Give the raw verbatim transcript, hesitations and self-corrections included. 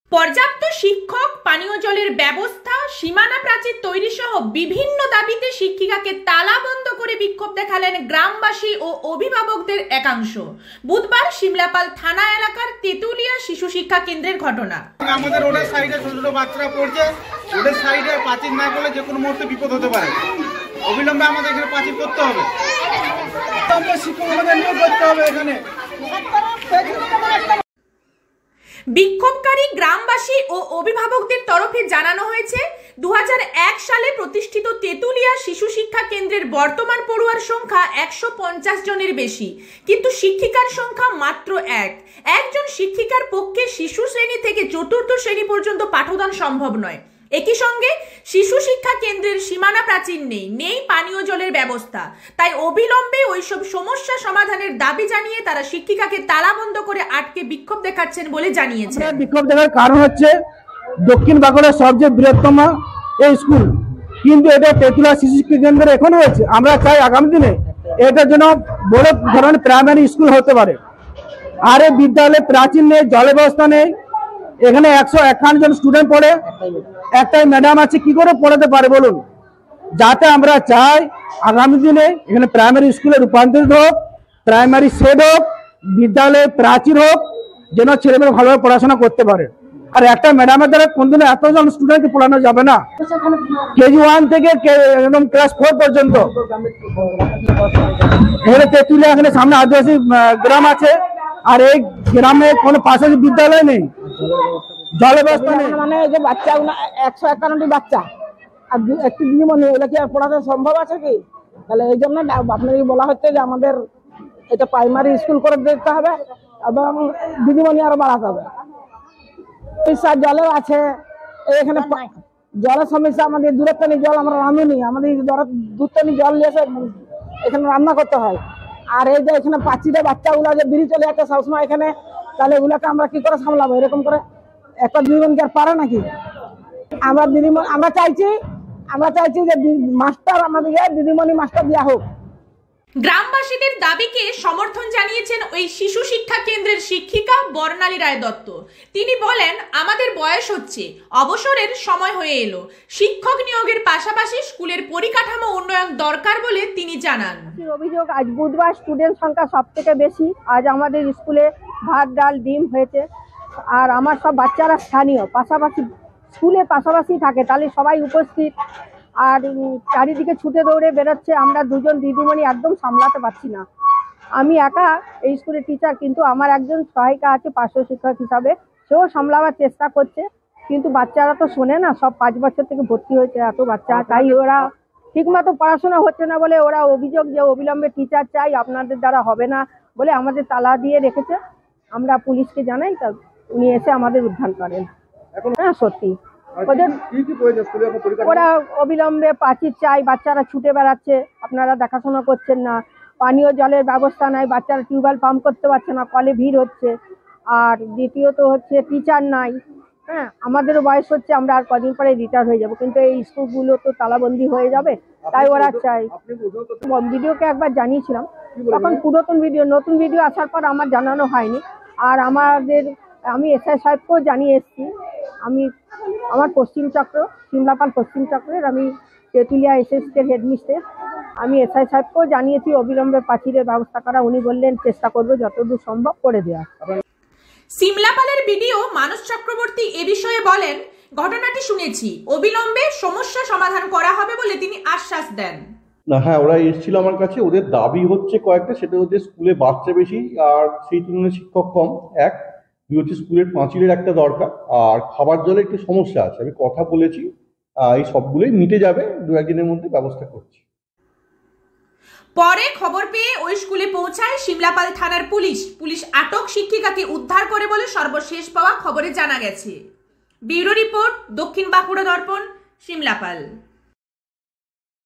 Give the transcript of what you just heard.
পর্যাপ্ত শিক্ষক, পানীয় জলের ব্যবস্থা, সীমানা প্রাচীর তৈরি সহ বিভিন্ন দাবিতে শিক্ষিকাকে তালাবন্ধ করে বিক্ষোভ দেখালেন গ্রামবাসী ও অভিভাবকদের একাংশ। বুধবার সিমলাপাল থানা এলাকার তেতুলিয়া শিশু শিক্ষা কেন্দ্রের ঘটনা। আমাদের রোডের সাইডে ছোট ছোট বাচ্চারা পড়ছে, রোডের সাইডে প্রাচীর না করলে যে কোনো মুহূর্তে বিপদ হতে পারে। অবিলম্বে আমাদের এখানে প্রাচীর করতে হবে, শিক্ষক আমাদের নিয়োগ করতে হবে এখানে। বিক্ষোভকারী গ্রামবাসী ও অভিভাবকদের তরফে জানানো হয়েছে, দু হাজার এক সালে প্রতিষ্ঠিত তেতুলিয়া শিশু শিক্ষা কেন্দ্রের বর্তমান পড়ুয়ার সংখ্যা একশো পঞ্চাশ জনের বেশি, কিন্তু শিক্ষিকার সংখ্যা মাত্র এক। একজন শিক্ষিকার পক্ষে শিশু শ্রেণী থেকে চতুর্থ শ্রেণী পর্যন্ত পাঠদান সম্ভব নয়। একই সঙ্গে শিশু শিক্ষা কেন্দ্রের সীমানা প্রাচীর নেই, নেই পানীয় জলের ব্যবস্থা। তাই অবিলম্বে ওইসব সমস্যা সমাধানের দাবি জানিয়ে তারা শিক্ষিকাকে তালাবন্ধ করে আটকে বিক্ষোভ দেখাচ্ছেন বলে জানিয়েছে। বিক্ষোভ দেখার কারণ হচ্ছে দক্ষিণ বাঁকুড়ার সবচেয়ে বৃহত্তম এই স্কুল, কিন্তু এটা তেতুলিয়া শিশু শিক্ষা কেন্দ্র এখন হয়েছে। আমরা চাই আগামী দিনে এটার জন্য বড় ধরনের প্রাইমারি স্কুল হতে পারে। আর এই বিদ্যালয়ে প্রাচীর নেই, জলের ব্যবস্থা নেই। এখানে একশো একান্ন জন স্টুডেন্ট পড়ে, একটাই ম্যাডাম আছে, কি করে পড়াতে পারে বলুন? যাতে আমরা চাই আগামী দিনে এখানে প্রাইমারি স্কুলে রূপান্তরিত হোক, প্রাইমারি শেড হোক, বিদ্যালয়ে প্রাচীর হোক, যেন ছেলেমেয়েরা ভালোভাবে পড়াশোনা করতে পারে। আর একটা ম্যাডামের দ্বারা কোনদিন এতজন স্টুডেন্টকে পড়ানো যাবে না। কেজি ওয়ান থেকে একদম ক্লাস ফোর পর্যন্ত। এখানে তেতুলিয়া, এখানে সামনে আদিবাসী গ্রাম আছে, আর এই গ্রামে কোনো পাশাপাশি বিদ্যালয় নেই, জলের ব্যবস্থা নেই। মানে এই যে বাচ্চা একশো একান্নটি বাচ্চা আর একটি দিদিমণি, এগুলো কি আর পড়াতে সম্ভব আছে কি? তাহলে এই জন্য আপনাকে বলা হচ্ছে যে আমাদের এটা প্রাইমারি স্কুল করে দিতে হবে এবং দিদিমণি আরো বাড়াতে হবে। জলেও আছে, এখানে জলের সমস্যা। আমাদের দূরত্বনি জল আমরা রাঁধুনি, আমাদের দূরত্বনি জল নিয়ে এসে এখানে রান্না করতে হয়। আর এই যে এখানে পাঁচিটা বাচ্চাগুলো যে বেরিয়ে চলে যাচ্ছে সবসময় এখানে, তাহলে এগুলোকে আমরা কি করে সামলাবো? এরকম করে একটা দিদিমণি কি আর পারে নাকি? আমরা দিদিমণি আমরা চাইছি আমরা চাইছি যে মাস্টার আমাদেরকে দিদিমণি মাস্টার দেওয়া হোক। গ্রামবাসীদের দাবিকে সমর্থন জানিয়েছেন ওই শিশু শিক্ষা কেন্দ্রের শিক্ষিকা বর্ণালী রায় দত্ত। তিনি বলেন, আমাদের বয়স হচ্ছে, অবসরের সময় হয়ে এলো। শিক্ষক নিয়োগের পাশাপাশি স্কুলের পরিকাঠামো উন্নয়ন দরকার বলে তিনি জানান। অভিযোগ, আজ বুধবার স্টুডেন্ট সংখ্যা সব থেকে বেশি। আজ আমাদের স্কুলে ভাত, ডাল, ডিম হয়েছে। আর আমার সব বাচ্চারা স্থানীয়, পাশাপাশি স্কুলের পাশাপাশি থাকে, তাহলে সবাই উপস্থিত। আর চারিদিকে ছুটে দৌড়ে বেরোচ্ছে, আমরা দুজন দিদিমণি একদম সামলাতে পারছি না। আমি একা এই স্কুলের টিচার, কিন্তু আমার একজন সহায়িকা আছে পার্শ্ব শিক্ষক হিসাবে, সেও সামলাবার চেষ্টা করছে। কিন্তু বাচ্চারা তো শোনে না, সব পাঁচ বছর থেকে ভর্তি হয়েছে এত বাচ্চা, তাই ওরা ঠিকমতো পড়াশোনা হচ্ছে না বলে ওরা অভিযোগ যে অবিলম্বে টিচার চাই, আপনাদের দ্বারা হবে না বলে আমাদের তালা দিয়ে রেখেছে। আমরা পুলিশকে জানাই, তা উনি এসে আমাদের উদ্ধার করেন। হ্যাঁ সত্যি, ওদের ওরা অবিলম্বে প্রাচীর চাই, বাচ্চারা ছুটে বেড়াচ্ছে, আপনারা দেখাশোনা করছেন না। পানীয় জলের ব্যবস্থা নাই, বাচ্চারা টিউবওয়েল পাম্প করতে পারছে না, কলে ভিড় হচ্ছে। আর দ্বিতীয়ত হচ্ছে টিচার নাই। হ্যাঁ, আমাদেরও বয়স হচ্ছে, আমরা আর কদিন পরে রিটায়ার হয়ে যাব, কিন্তু এই স্কুলগুলো তো তালাবন্দি হয়ে যাবে। তাই ওরা চাই। ভিডিওকে একবার জানিয়েছিলাম, তখন পুরাতন ভিডিও, নতুন ভিডিও আসার পর আমার জানানো হয়নি। আর আমাদের আমি এসআই সাহেবকেও জানিয়ে এসেছি। আমি আমার পশ্চিম চক্র, সিমলাপাল পশ্চিম চক্রের আমি তেতুলিয়া এসএসকের হেডমিস্ট্রেস। আমি এসআই সাহেবকেও জানিয়েছি অবিলম্বে প্রাচীরের ব্যবস্থা করা। উনি বললেন চেষ্টা করবে যতদূর সম্ভব করে দেওয়া। সিমলাপালের বিডিও মানস চক্রবর্তী এ বিষয়ে বলেন, ঘটনাটি শুনেছি, অবিলম্বে সমস্যা সমাধান করা হবে বলে তিনি আশ্বাস দেন। না, হ্যাঁ, ওরা এসেছিল আমার কাছে, ওদের দাবি হচ্ছে কয়েকটা। সেটা হচ্ছে স্কুলে বাচ্চা বেশি আর সেই তুলনায় শিক্ষক কম, এক। দুই হচ্ছে স্কুলের পাঁচিলের একটা দরকার, আর খাবার জলের একটু সমস্যা আছে। আমি কথা বলেছি, এই সবগুলোই মিটে যাবে, দু একদিনের মধ্যে ব্যবস্থা করছি। পরে খবর পেয়ে ওই স্কুলে পৌঁছায় সিমলাপাল থানার পুলিশ। পুলিশ আটক শিক্ষিকাকে উদ্ধার করে বলে সর্বশেষ পাওয়া খবরে জানা গেছে। ব্যুরো রিপোর্ট, দক্ষিণ বাঁকুড়া দর্পণ, সিমলাপাল।